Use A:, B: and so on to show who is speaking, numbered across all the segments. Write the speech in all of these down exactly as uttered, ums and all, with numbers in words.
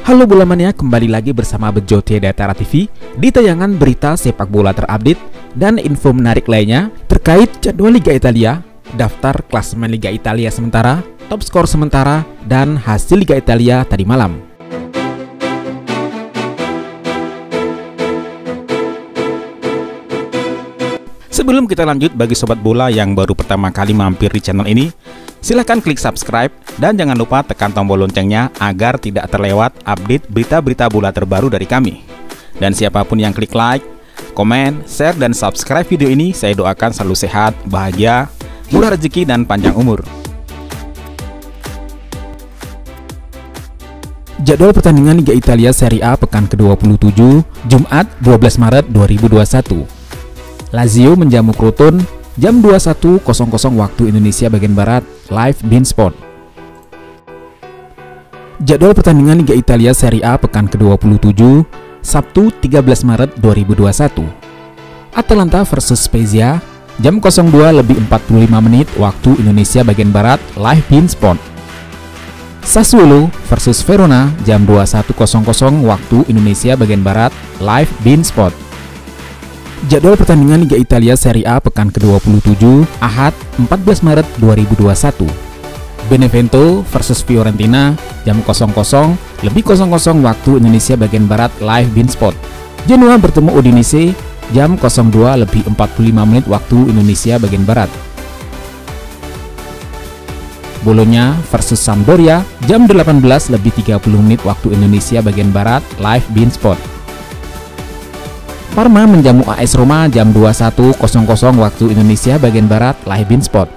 A: Halo bola mania, kembali lagi bersama Bejo Datara T V di tayangan berita sepak bola terupdate dan info menarik lainnya terkait jadwal Liga Italia, daftar klasemen Liga Italia sementara, top skor sementara, dan hasil Liga Italia tadi malam. Sebelum kita lanjut, bagi sobat bola yang baru pertama kali mampir di channel ini, silahkan klik subscribe dan jangan lupa tekan tombol loncengnya agar tidak terlewat update berita-berita bola terbaru dari kami. Dan siapapun yang klik like, komen, share, dan subscribe video ini, saya doakan selalu sehat, bahagia, murah rezeki, dan panjang umur. Jadwal pertandingan Liga Italia Serie A pekan ke dua puluh tujuh, Jumat dua belas Maret dua ribu dua puluh satu. Lazio menjamu Crotone jam dua puluh satu waktu Indonesia bagian Barat, live beIN Sport. Jadwal pertandingan Liga Italia Serie A pekan ke dua puluh tujuh, Sabtu tiga belas Maret dua ribu dua puluh satu. Atalanta versus Spezia jam nol dua lebih empat puluh lima menit waktu Indonesia bagian Barat, live beIN Sport. Sassuolo versus Verona jam dua puluh satu waktu Indonesia bagian Barat, live beIN Sport. Jadwal pertandingan Liga Italia Serie A pekan ke dua puluh tujuh, Ahad empat belas Maret dua ribu dua puluh satu. Benevento versus Fiorentina jam nol lebih waktu Indonesia bagian Barat, live beIN Sport. Genoa bertemu Udinese jam nol dua lebih empat puluh lima menit waktu Indonesia bagian Barat. Bologna versus Sampdoria jam delapan belas lebih tiga puluh menit waktu Indonesia bagian Barat, live beIN Sport. Parma menjamu A S Roma jam dua puluh satu waktu Indonesia bagian Barat, live beIN Sport.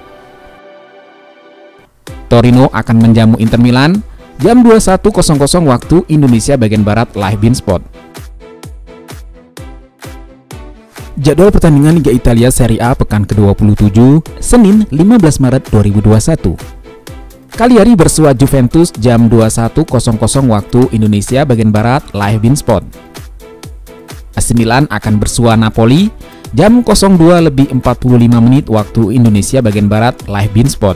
A: Torino akan menjamu Inter Milan jam dua puluh satu waktu Indonesia bagian Barat, live beIN Sport. Jadwal pertandingan Liga Italia Serie A pekan ke dua puluh tujuh, Senin lima belas Maret dua ribu dua puluh satu. Cagliari bersua Juventus jam dua puluh satu waktu Indonesia bagian Barat, live beIN Sport. A C Milan akan bersua Napoli jam nol dua lebih empat puluh lima menit waktu Indonesia bagian Barat, live beIN Sport.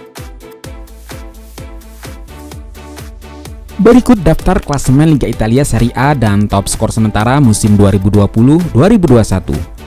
A: Berikut daftar klasemen Liga Italia Serie A dan top skor sementara musim dua ribu dua puluh dua ribu dua puluh satu.